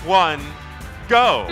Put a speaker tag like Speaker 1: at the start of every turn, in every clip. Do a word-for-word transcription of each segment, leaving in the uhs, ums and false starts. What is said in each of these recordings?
Speaker 1: one, go!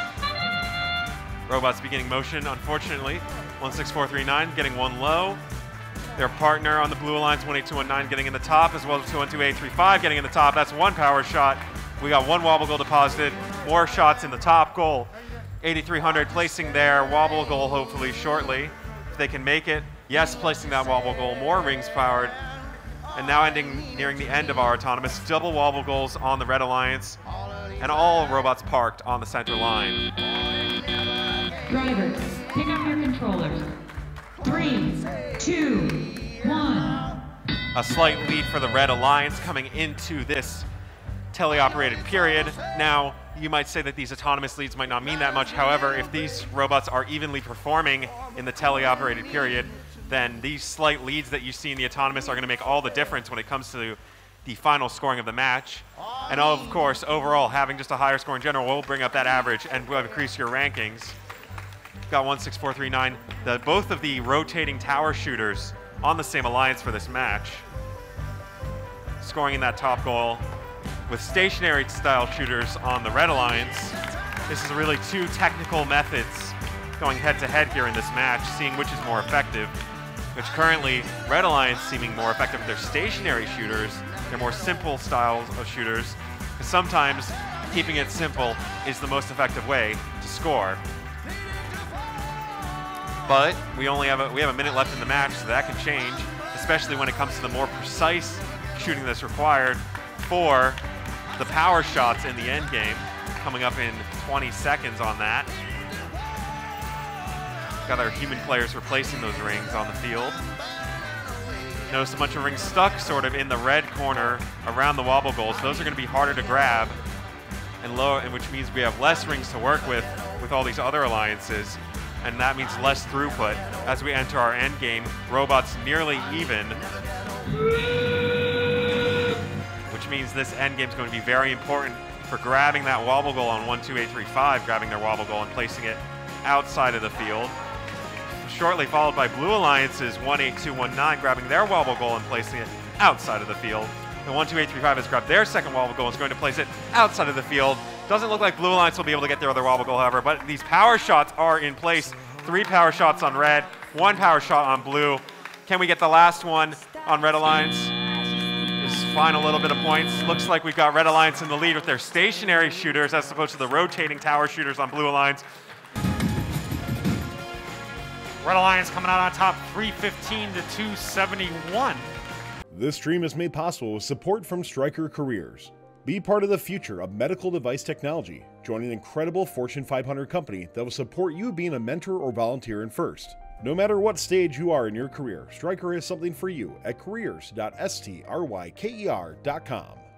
Speaker 1: Robots beginning motion, unfortunately. one six four three nine getting one low. Their partner on the blue alliance, one eight two one nine, getting in the top, as well as two one two eight three five getting in the top. That's one power shot. We got one wobble goal deposited. More shots in the top goal. eighty-three hundred placing their wobble goal hopefully shortly. If they can make it. Yes, placing that wobble goal. More rings powered. And now ending nearing the end of our autonomous. Double wobble goals on the red alliance. And all robots parked on the center line.
Speaker 2: Drivers, pick up your controllers. Three, two, one.
Speaker 1: A slight lead for the red alliance coming into this teleoperated period. Now, you might say that these autonomous leads might not mean that much. However, if these robots are evenly performing in the teleoperated period, then these slight leads that you see in the autonomous are going to make all the difference when it comes to the final scoring of the match. And of course, overall, having just a higher score in general will bring up that average and will increase your rankings. Got one six four three nine, the, both of the rotating tower shooters on the same alliance for this match. Scoring in that top goal with stationary style shooters on the red alliance. This is really two technical methods going head to head here in this match, seeing which is more effective. Which currently, red alliance seeming more effective with their stationary shooters. They're more simple styles of shooters. Because sometimes keeping it simple is the most effective way to score. But we only have a, we have a minute left in the match, so that can change, especially when it comes to the more precise shooting that's required for the power shots in the end game, coming up in twenty seconds on that. Got our human players replacing those rings on the field. Notice a bunch of rings stuck sort of in the red corner around the wobble goals. Those are going to be harder to grab, and lower, and which means we have less rings to work with with all these other alliances. And that means less throughput as we enter our end game. Robots nearly even, which means this end game is going to be very important for grabbing that wobble goal on one two eight three five, grabbing their wobble goal and placing it outside of the field. Shortly followed by Blue Alliance's one eight two one nine, grabbing their wobble goal and placing it outside of the field. And one two eight three five has grabbed their second wobble goal and is going to place it outside of the field. Doesn't look like Blue Alliance will be able to get their other wobble goal, however, but these power shots are in place. Three power shots on red, one power shot on blue. Can we get the last one on Red Alliance? This final little bit of points. Looks like we've got Red Alliance in the lead with their stationary shooters as opposed to the rotating tower shooters on Blue Alliance.
Speaker 3: Red Alliance coming out on top, three fifteen to two seventy-one.
Speaker 4: This stream is made possible with support from Stryker Careers. Be part of the future of medical device technology. Join an incredible Fortune five hundred company that will support you being a mentor or volunteer in FIRST. No matter what stage you are in your career, Stryker has something for you at careers dot stryker dot com.